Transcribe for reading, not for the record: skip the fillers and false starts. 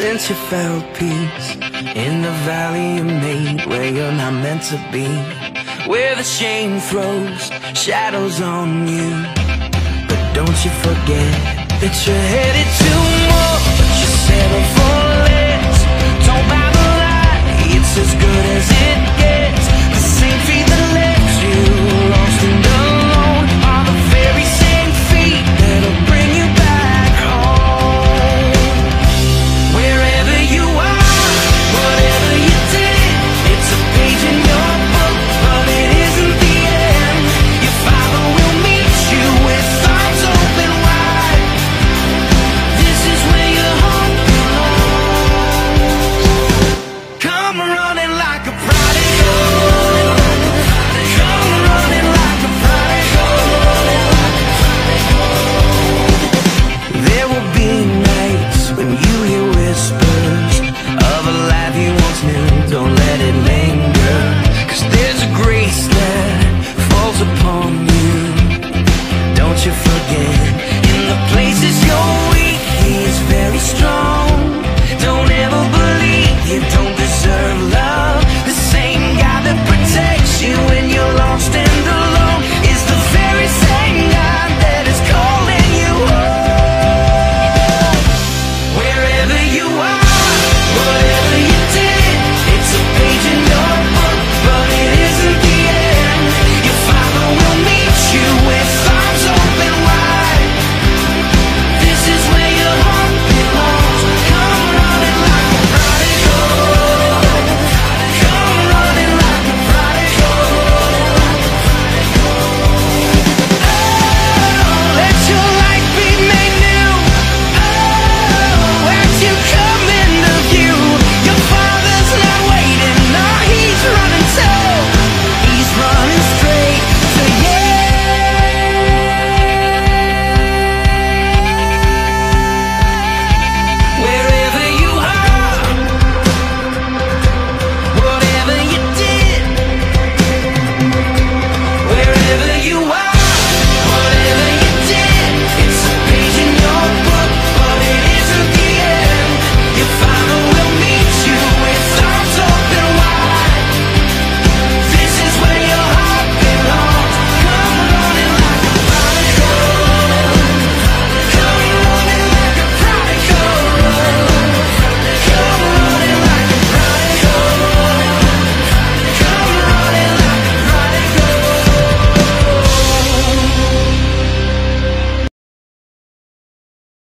Since you found peace in the valley you made, where you're not meant to be, where the shame throws shadows on you. But don't you forget that you're headed to more, but you settle for less. Don't buy the lie, it's as good as it gets.